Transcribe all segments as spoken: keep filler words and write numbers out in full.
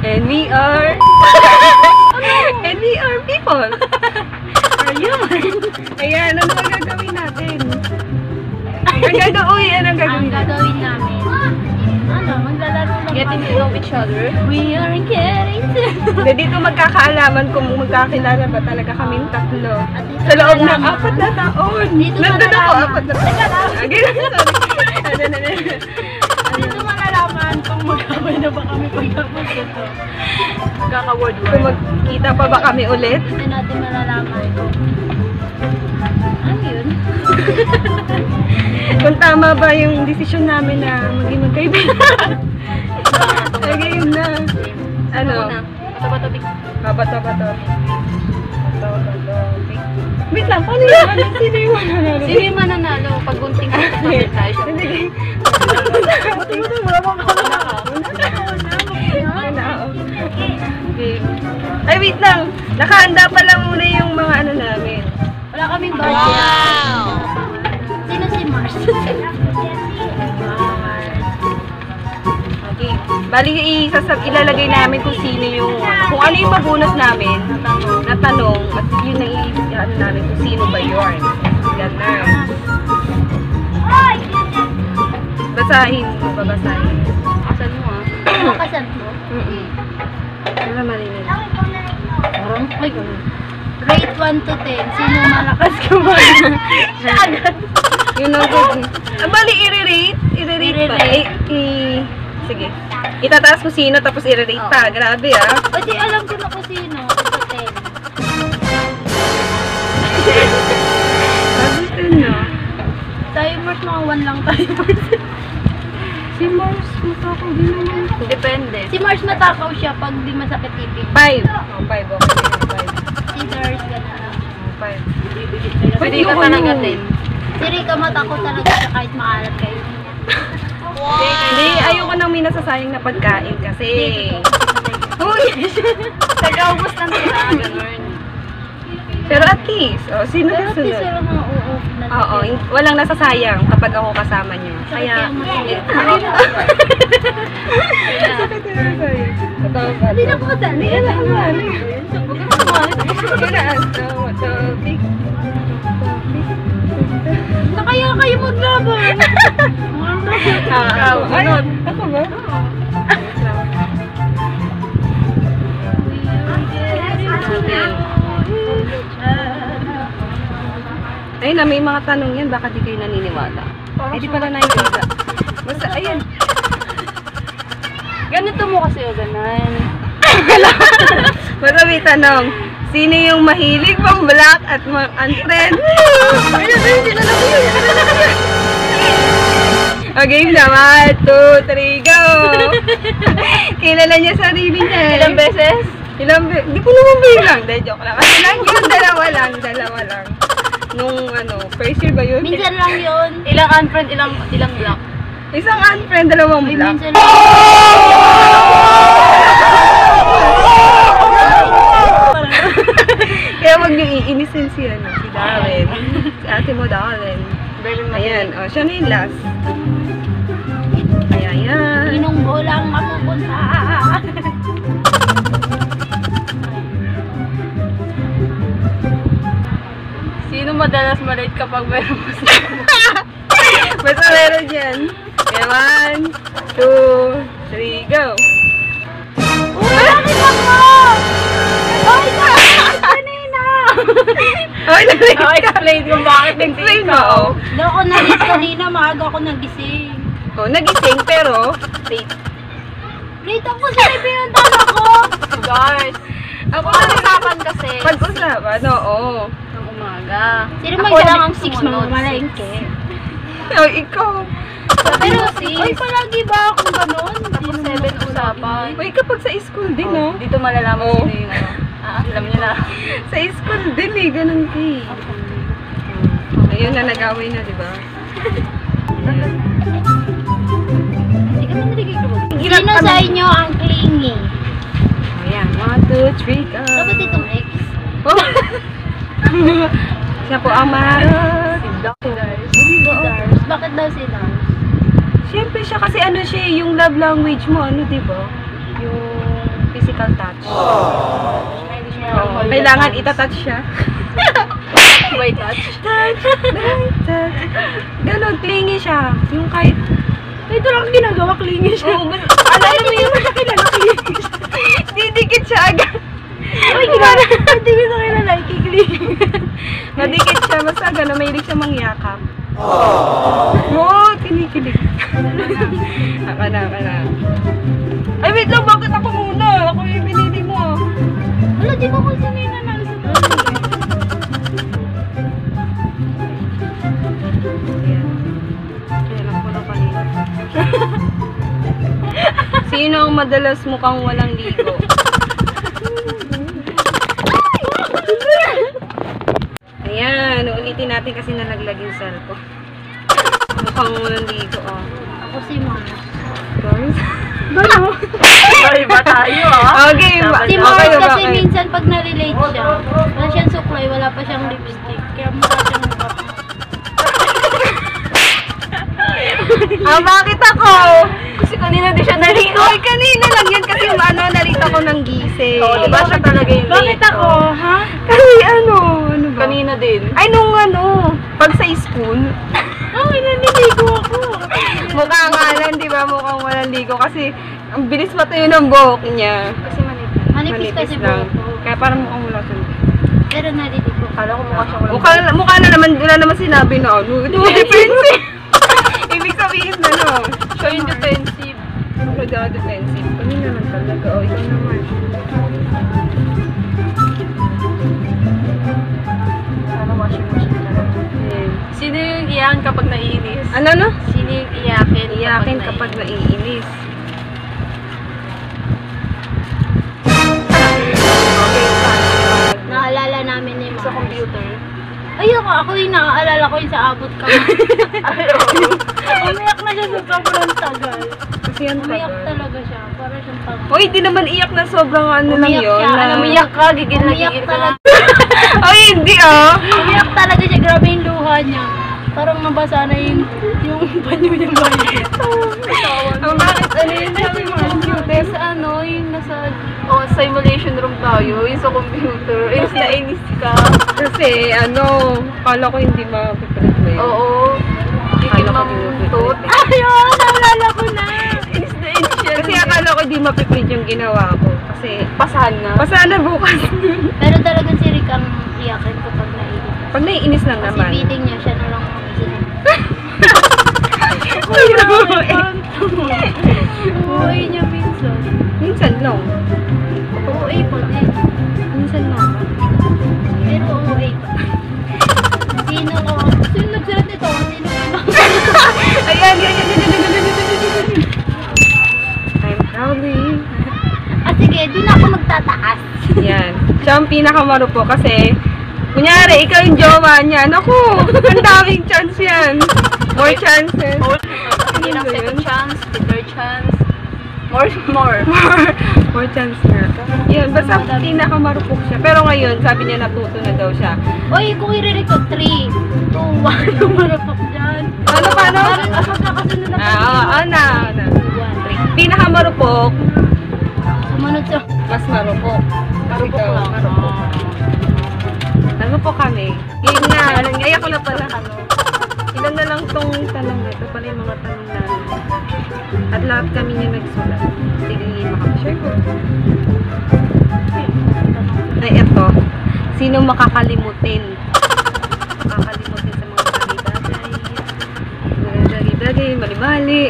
And we are... And we are people. Are you? Ayan, ano ang gagawin natin? Ang gagawin, ano ang Ang gagawin natin? gagawin namin, ano, maglalaro lang Getting to know each other. We are getting to Na dito magkakaalaman kung magkakilala ba talaga kaming tatlo. At dito Sa loob ng malalaman. apat na taon. Dito Nandun ako, malalaman. apat na taon. Again, sorry. Ano na na. Dito malalaman kung magkawin na ba kami pagtapos ito. Kaka-word Kung word. magkita pa ba kami ulit? Dito natin malalaman kung ano yun? Kung tama ba yung desisyon namin na maging magkaibigan. Again na. Ano? Bato-bato. Babato-bato. Bato-bato. Wait lang, paano yun? Ano? Sino yung mananalo? Sino yung mananalo? Pag gunting ka sa tayo tayo. Hindi. Bato-bato, wala mong kauna ka. Okay. Ay, wait lang. Nakahanda pa lang muna yung mga ano namin. Wala kaming budget. Wow! Sino si Mars? Okay. Bali, isasab ilalagay namin kung sino yung, kung ano yung mabunot namin na tanong, at yun ang i-ano namin kung sino ba yun. Ganun. Basahin mo, babasahin. Asan mo ah? Makasan mo? Mm-mm. Wala marinig. Parang, ay, gano'n. Rate one to ten. Sino malakas kumain? Siya agad. Yun ang good. Ah, bali, i-rate? I-rate pa? I-rate. I, i- sige. Itataas ko sino, tapos i-rate pa. Grabe ah. O di alam ko na kung sino. Ito ten. Bagus din no? Tayo Mars, mga one lang tayo Mars. Si Mars, matakaw din naman ko. Depende. Si Mars matakaw siya pag di masakit tipid. Five. Oh, five. Okay. Five. Scissors, gano'n. Oh, five. Pwede ka talaga din. Si Rika matakot talaga siya kahit maalat kayo. Hindi, ayoko nang minasasayang na pagkain kasi. Uy! Nag-aubos lang sila. Gano'n. Pero at least, oh, sino Pero at least kasunod? wala mga oo. na Oo, tipid. hin- walang nasasayang kapag ako kasama niyo. Sakit Kaya, kayang masayang. sakit yung nasasayang. Totoo ba? Hindi na po kasali. Hindi na kasali. Huwag ka sumali. Tapos Kailangan. Oh, topic. Na kaya kayo maglaban. Ah, ako. Ay, ako ba? Ayun na, may mga tanong yan. Baka di kayo naniniwala. Eh, di pala naniniwala. Basta, ayun. ganito mo kasi o ganan. Basta may tanong. Sino yung mahilig pang black at mag-unfriend? Ayun, ayun, sila na yun. Okay, naman. Two, three, go! Kilala niya sarili niya eh. Ilang beses? Ilang beses? Di ko naman bilang. Dahil joke lang. Kasi lang yun, dalawa lang. Dalawa lang. Nung ano, first year ba yun? Minsan lang yun. Ilang unfriend, ilang ilang block. Isang unfriend, dalawang Ay, black. minsan lang. Kaya wag niyo iinisin si, ano, si Darren. Si ate mo, Darren. Very much. Ayan, oh, siya na yung last. Ayan, ayan. Inong bolang mapupunta. Sino madalas malate kapag meron mas Basta meron dyan. Okay, one, two, three, go! Uy, bakit ako? Ay, bakit kanina? Ay, narinig Oh, ka! explain kung bakit Explain nagtingin mo, oh. Daw ako nalis kanina, maaga ako nagising. Oh, nagising, pero, late. Late ako sa pinuntan ako. Guys, Ako, pag-usapan kasi pag-usapan, oo. ng umaga. Sino Ako man lang lang ang six sumunod. mga malengke? Oh, ikaw. Pero, sis. ay, palagi ba ako ganun? Tapos seven usapan. Uy, kapag sa school din, no? Oh, dito malalaman Oh. sino yung ano. Ah, alam niyo na. Sa school din, eh. Ganun, eh. Ayun na, nag-away na, di ba? Hindi ka narinig ko. Hirap Sino kami. sa inyo ang clingy? Ayan, one, two, three, go. Dapat itong ex. Oh. Siya po ang maharap. Si Doc, guys. Si Dars. Bakit daw si Dars? Siyempre siya kasi ano siya, eh, yung love language mo, ano, di ba? Yung physical touch. Oo, kailangan itatouch siya. By touch. Touch, touch. Ganon, clingy siya. Yung kahit, Ito lang ang ginagawa, clingy siya. oh, mas, ano, alam mo yung Kilala, clingy siya. didikit siya agad. Uy, kilala. Hindi ko sa kilala, ikikling. Nadikit siya, basta gano'n, mahilig siya mangyakap. Oh, kinikilig. Aka na, aka na. Ay, wait lang, bakit ako muna? Ako yung pinili mo. Wala, di ba kung sino yung nanalo sa dati? Ayan. Ayan lang po na kanina. Sino ang madalas mukhang walang ligo? Ayan, ulitin natin kasi nalaglag yung cellphone. Mukhang walang ligo, oh. Ako si Mars. Guys? Bano? Iba tayo ah. Okay, ba- Si okay, Mars ba- kasi okay. minsan pag nalilate siya, wala siyang suklay, wala pa siyang lipstick. Kaya mukha siyang mukha. Ah, bakit ako? Kasi kanina di siya naligo. Ay, kanina lang yun kasi ano, narita ko ng gising. Oo, di ba siya talaga yung Bakit late, ako, oh. ha? Kasi ano, ano ba? Kanina din. Ay, nung ano, pag sa school, Ay, naliligo ako. mukha nga lang, di ba? Mukhang walang ligo kasi ang bilis matuyo ng buhok niya. Kasi manipis. Manipis kasi lang. buhok ko. Kaya parang mukhang wala sa Pero naliligo. Kala ko mukha siya walang Mukha, mukha na naman, wala naman sinabi na ano. Ito defensive. Ibig sabihin na no. siya yung defensive. Ako daw defensive. Kanina naman talaga. O, ikaw naman. Sana washing machine na lang. Ayan. Sino yung iyakan kapag naiinis? Ano no? Sino yung iyakin Iyakin kapag naiinis. Okay, fine. Naalala namin ni Sa Mars. computer. Ayoko, ako yung naaalala ko yung sa abot ka. Ay, oo. Umiyak na siya sa sobrang tagal. Kasi yan Umiyak tagal. talaga siya. Para siyang pag... Hoy, di naman iyak na sobrang ano lang Umiyak yun. siya. na- Alam mo, Umiyak ka, gigil na Umiyak gigil ka. talaga. Ay, hindi ah. Umiyak talaga siya. Grabe yung luha niya. Parang mabasa na yung, yung banyo niya bayan. Ang bakit ano yun sabi mo computer? Sa ano, yung nasa oh, simulation room tayo, yung sa computer. Inis na inis ka. Kasi ano, kala ko hindi mapipilit mo yun. Oo. Gigil Kala ko ng pinupilit. tot. Ayun! Naalala ko na! Inis na inis siya. Kasi akala ko hindi mapipilit yung ginawa ko. Kasi, pasahan na. basta na bukas. Pero talagang si Rick ang iyakin kapag naiinis. Pag naiinis lang Kasi naman. feeding niya siya na lang ang isa. Uy, no, eh. Uy niya minsan. Minsan lang. Uy pa din. Minsan lang. Pero uy pa. Sino ko? Sino nagsulat nito? Sino ko? Ayan, yan, yan, yan, yan, yan, yan, yan, yan, yan. I'm proudly. Ah sige, di na ako magtataas. Yan. Siya ang pinakamarupok kasi, kunyari, ikaw yung jowa niya. Naku, ang daming chance yan. More chances. Hindi lang second chance, third chance. More, more. More, more chance na. Yun, basta pinakamarupok siya. Pero ngayon, sabi niya natuto na daw siya. Uy, kung i-record three, two, one, marapok dyan. Ano, paano? Parang magkakasunod na Ah, oo, oo na, oo na. two, one, three. Pinakamarupok, Sumunod siya. mas marupok. Kasi Marupok ikaw, lang. marupok. Ano po kami? Yun nga, ay ako na pala. Ano, ilan na lang tong tanong na ito. Pala yung mga tanong namin. At lahat kami niya nagsulat. Sige, makapashare ko. Ay, eto. Sino makakalimutin? Makakalimutin sa mga bagay-bagay. Mga bagay-bagay, mali-mali.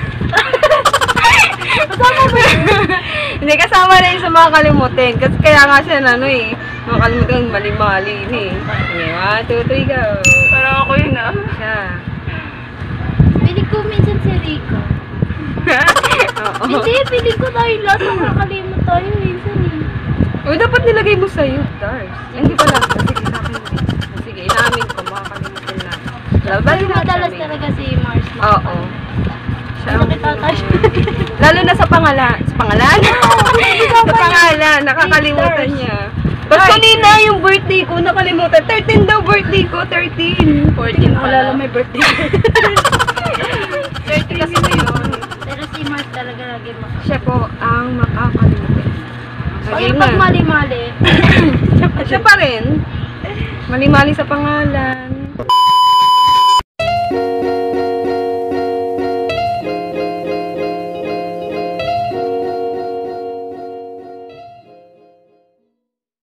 Kasama ba yun? Hindi, kasama na yun sa mga kalimutin. Kasi kaya nga siya na ano eh. Mga kalimutin, mali-mali yun eh. Okay, one, two, three, go. Parang ako yun ah. Siya. Pili ko minsan si Rico. Oo. Hindi, pili ko tayo lahat. Nakakalimot tayo minsan eh. Uy, dapat nilagay mo sa'yo, Dars. Ay, hindi pala. Sige, sa akin. Sige, inaamin ko. Makakalimutin na. Labali Pero na madalas kami. talaga si Mars. Oo. Siya ang- Nakitatash. Lalo na sa pangalan. Sa pangalan? sa pangalan. Nakakalimutan niya. Tapos kanina yung birthday ko, nakalimutan. thirteen daw birthday ko, thirteen. fourteen pala. may birthday. thirteen kasi na yun. Pero si Mars talaga lagi maka. Siya po ang makakalimutan. O Game yung na. pag mali-mali. Siya pa rin. Mali-mali sa pangalan.